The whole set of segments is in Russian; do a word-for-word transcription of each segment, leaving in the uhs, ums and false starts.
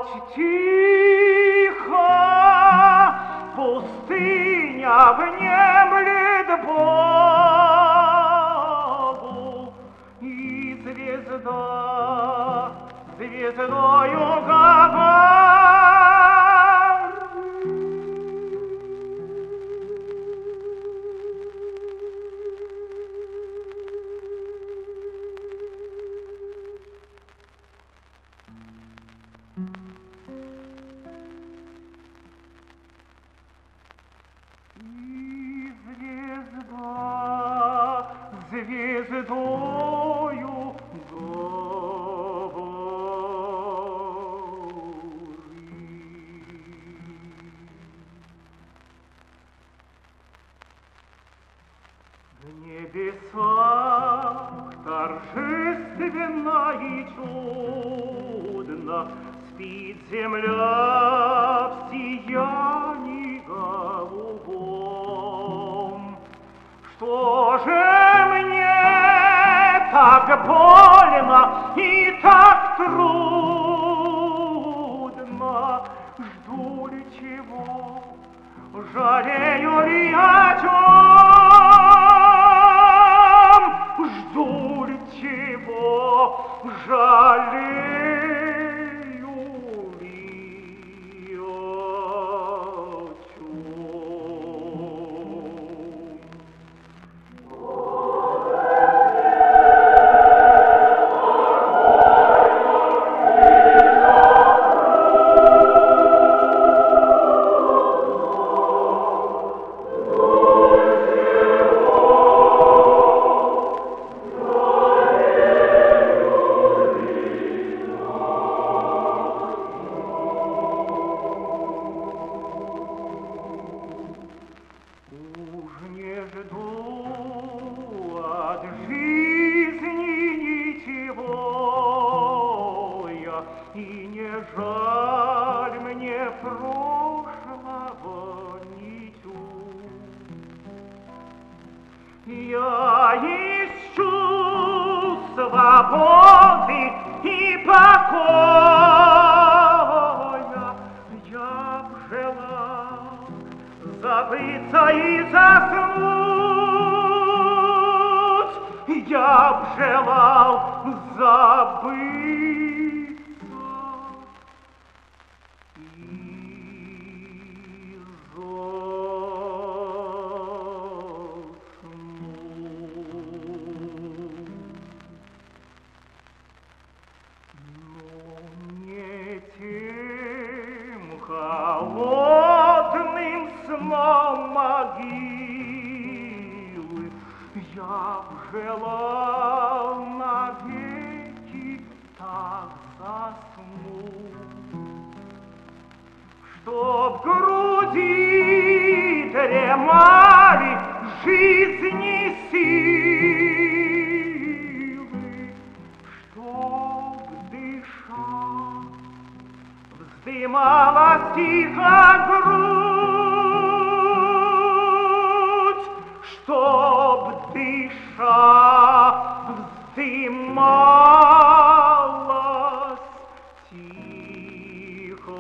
Ночь тихо, пустыня внемлет Богу, и звезда звездою говорит. И звезда звездою говорит. В небесах торжественно и чудно спит земля в сиянии голубом. Что же мне так больно и так трудно? Жду ли чего? Жалею ли о чем? Жду ли чего? Жалею ли о чем? Уж не жду от жизни ничего я, и не жаль мне прошлого ничего. Я ищу свободы и покоя, я б желал забыться и заснуть, я б желал забыться и заснуть. Но не тем холодным сном могилы я б желал навеки так заснуть, чтоб в груди дремали жизни силы, чтоб дыша вздымалась тихо грудь, чтоб дыша вздымалась тихо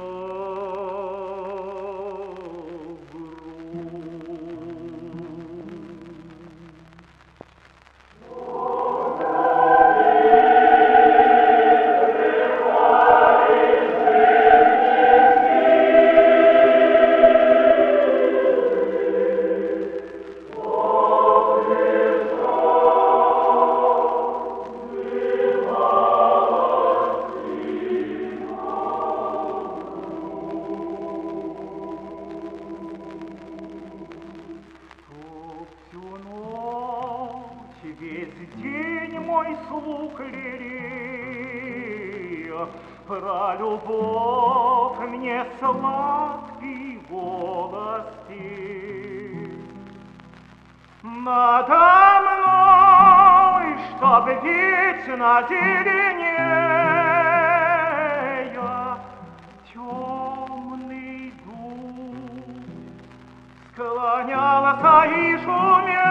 весь день мой слух лелея про любовь мне сладкий голос петь. Надо мной, чтоб вечно зеленея темный дух склонялся и шумел.